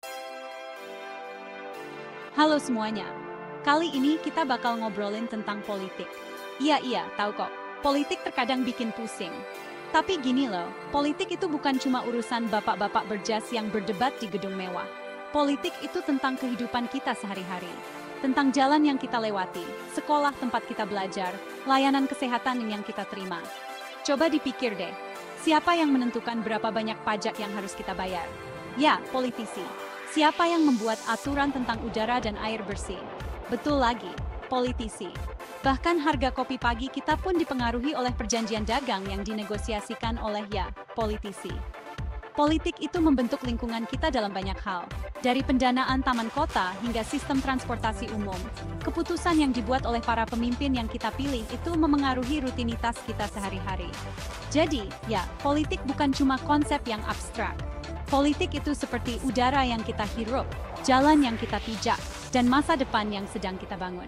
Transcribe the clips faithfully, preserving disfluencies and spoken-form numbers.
Halo semuanya. Kali ini kita bakal ngobrolin tentang politik. Iya, iya, tahu kok. Politik terkadang bikin pusing. Tapi gini loh, politik itu bukan cuma urusan bapak-bapak berjas yang berdebat di gedung mewah. Politik itu tentang kehidupan kita sehari-hari. Tentang jalan yang kita lewati, sekolah tempat kita belajar, layanan kesehatan yang kita terima. Coba dipikir deh, siapa yang menentukan berapa banyak pajak yang harus kita bayar? Ya, politisi. Siapa yang membuat aturan tentang udara dan air bersih? Betul lagi, politisi. Bahkan harga kopi pagi kita pun dipengaruhi oleh perjanjian dagang yang dinegosiasikan oleh ya, politisi. Politik itu membentuk lingkungan kita dalam banyak hal. Dari pendanaan taman kota hingga sistem transportasi umum, keputusan yang dibuat oleh para pemimpin yang kita pilih itu memengaruhi rutinitas kita sehari-hari. Jadi, ya, politik bukan cuma konsep yang abstrak. Politik itu seperti udara yang kita hirup, jalan yang kita pijak, dan masa depan yang sedang kita bangun.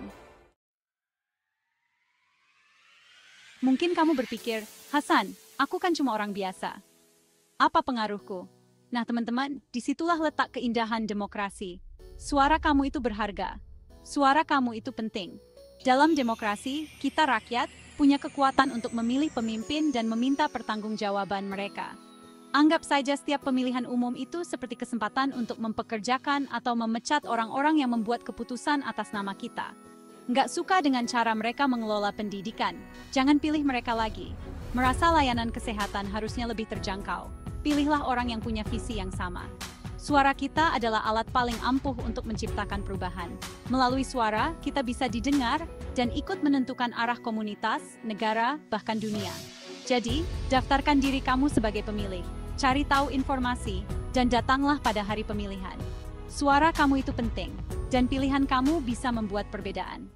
Mungkin kamu berpikir, Hasan, aku kan cuma orang biasa. Apa pengaruhku? Nah teman-teman, disitulah letak keindahan demokrasi. Suara kamu itu berharga. Suara kamu itu penting. Dalam demokrasi, kita rakyat punya kekuatan untuk memilih pemimpin dan meminta pertanggungjawaban mereka. Anggap saja setiap pemilihan umum itu seperti kesempatan untuk mempekerjakan atau memecat orang-orang yang membuat keputusan atas nama kita. Nggak suka dengan cara mereka mengelola pendidikan? Jangan pilih mereka lagi. Merasa layanan kesehatan harusnya lebih terjangkau? Pilihlah orang yang punya visi yang sama. Suara kita adalah alat paling ampuh untuk menciptakan perubahan. Melalui suara, kita bisa didengar dan ikut menentukan arah komunitas, negara, bahkan dunia. Jadi, daftarkan diri kamu sebagai pemilih. Cari tahu informasi, dan datanglah pada hari pemilihan. Suara kamu itu penting, dan pilihan kamu bisa membuat perbedaan.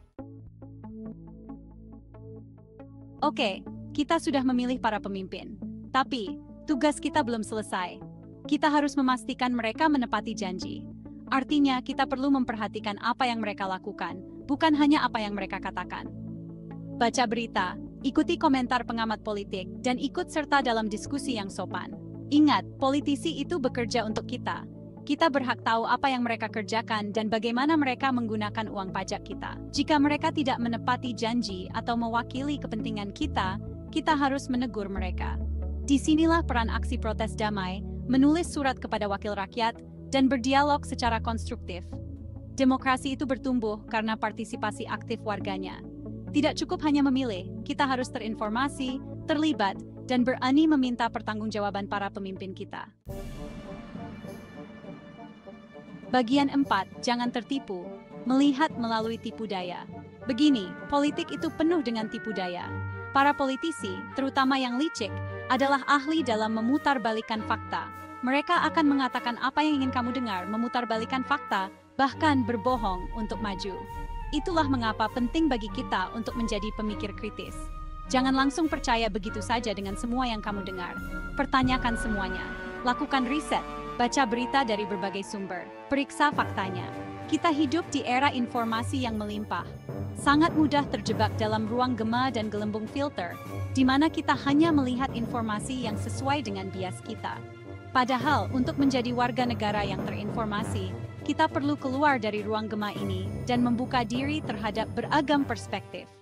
Oke, kita sudah memilih para pemimpin. Tapi, tugas kita belum selesai. Kita harus memastikan mereka menepati janji. Artinya, kita perlu memperhatikan apa yang mereka lakukan, bukan hanya apa yang mereka katakan. Baca berita, ikuti komentar pengamat politik, dan ikut serta dalam diskusi yang sopan. Ingat, politisi itu bekerja untuk kita. Kita berhak tahu apa yang mereka kerjakan dan bagaimana mereka menggunakan uang pajak kita. Jika mereka tidak menepati janji atau mewakili kepentingan kita, kita harus menegur mereka. Disinilah peran aksi protes damai, menulis surat kepada wakil rakyat, dan berdialog secara konstruktif. Demokrasi itu bertumbuh karena partisipasi aktif warganya. Tidak cukup hanya memilih, kita harus terinformasi, terlibat, dan berani meminta pertanggungjawaban para pemimpin kita. Bagian empat, jangan tertipu, melihat melalui tipu daya. Begini, politik itu penuh dengan tipu daya. Para politisi, terutama yang licik, adalah ahli dalam memutarbalikkan fakta. Mereka akan mengatakan apa yang ingin kamu dengar, memutarbalikkan fakta, bahkan berbohong untuk maju. Itulah mengapa penting bagi kita untuk menjadi pemikir kritis. Jangan langsung percaya begitu saja dengan semua yang kamu dengar. Pertanyakan semuanya. Lakukan riset, baca berita dari berbagai sumber, periksa faktanya. Kita hidup di era informasi yang melimpah. Sangat mudah terjebak dalam ruang gema dan gelembung filter, di mana kita hanya melihat informasi yang sesuai dengan bias kita. Padahal, untuk menjadi warga negara yang terinformasi, kita perlu keluar dari ruang gema ini dan membuka diri terhadap beragam perspektif.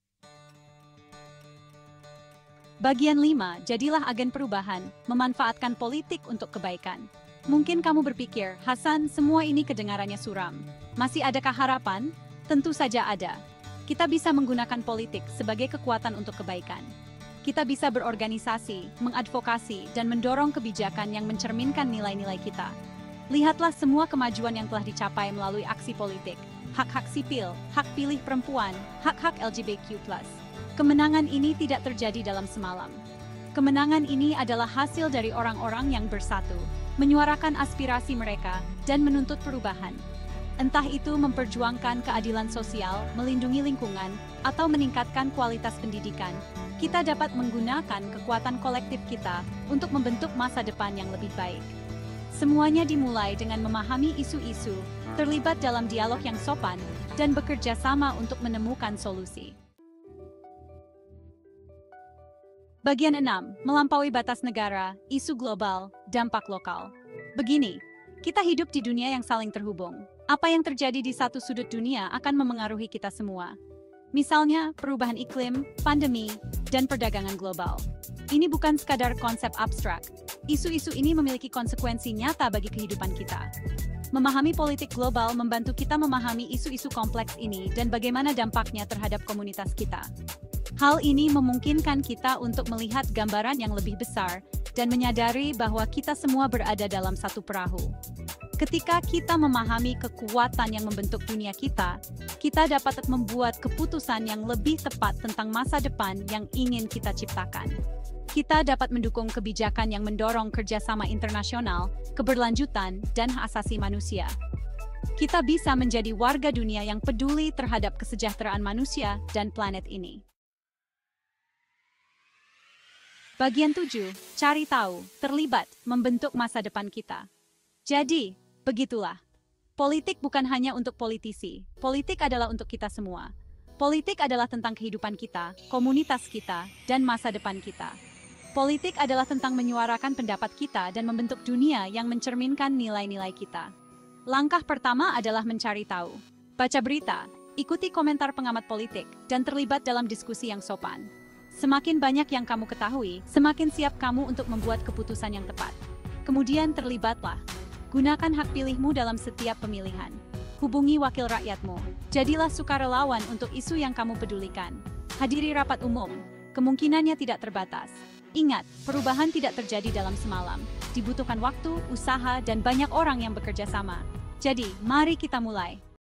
Bagian lima, jadilah agen perubahan, memanfaatkan politik untuk kebaikan. Mungkin kamu berpikir, Hasan, semua ini kedengarannya suram. Masih adakah harapan? Tentu saja ada. Kita bisa menggunakan politik sebagai kekuatan untuk kebaikan. Kita bisa berorganisasi, mengadvokasi, dan mendorong kebijakan yang mencerminkan nilai-nilai kita. Lihatlah semua kemajuan yang telah dicapai melalui aksi politik. Hak-hak sipil, hak pilih perempuan, hak-hak L G B T Q plus. Kemenangan ini tidak terjadi dalam semalam. Kemenangan ini adalah hasil dari orang-orang yang bersatu, menyuarakan aspirasi mereka, dan menuntut perubahan. Entah itu memperjuangkan keadilan sosial, melindungi lingkungan, atau meningkatkan kualitas pendidikan, kita dapat menggunakan kekuatan kolektif kita untuk membentuk masa depan yang lebih baik. Semuanya dimulai dengan memahami isu-isu, terlibat dalam dialog yang sopan, dan bekerja sama untuk menemukan solusi. Bagian enam, melampaui batas negara, isu global, dampak lokal. Begini, Kita hidup di dunia yang saling terhubung. Apa yang terjadi di satu sudut dunia akan memengaruhi kita semua. Misalnya, perubahan iklim, pandemi, dan perdagangan global. Ini bukan sekadar konsep abstrak. Isu-isu ini memiliki konsekuensi nyata bagi kehidupan kita. Memahami politik global membantu kita memahami isu-isu kompleks ini dan bagaimana dampaknya terhadap komunitas kita. Hal ini memungkinkan kita untuk melihat gambaran yang lebih besar dan menyadari bahwa kita semua berada dalam satu perahu. Ketika kita memahami kekuatan yang membentuk dunia kita, kita dapat membuat keputusan yang lebih tepat tentang masa depan yang ingin kita ciptakan. Kita dapat mendukung kebijakan yang mendorong kerjasama internasional, keberlanjutan, dan hak asasi manusia. Kita bisa menjadi warga dunia yang peduli terhadap kesejahteraan manusia dan planet ini. Bagian tujuh, cari tahu, terlibat, membentuk masa depan kita. Jadi, begitulah. Politik bukan hanya untuk politisi, politik adalah untuk kita semua. Politik adalah tentang kehidupan kita, komunitas kita, dan masa depan kita. Politik adalah tentang menyuarakan pendapat kita dan membentuk dunia yang mencerminkan nilai-nilai kita. Langkah pertama adalah mencari tahu. Baca berita, ikuti komentar pengamat politik, dan terlibat dalam diskusi yang sopan. Semakin banyak yang kamu ketahui, semakin siap kamu untuk membuat keputusan yang tepat. Kemudian terlibatlah. Gunakan hak pilihmu dalam setiap pemilihan. Hubungi wakil rakyatmu. Jadilah sukarelawan untuk isu yang kamu pedulikan. Hadiri rapat umum. Kemungkinannya tidak terbatas. Ingat, perubahan tidak terjadi dalam semalam. Dibutuhkan waktu, usaha, dan banyak orang yang bekerja sama. Jadi, mari kita mulai.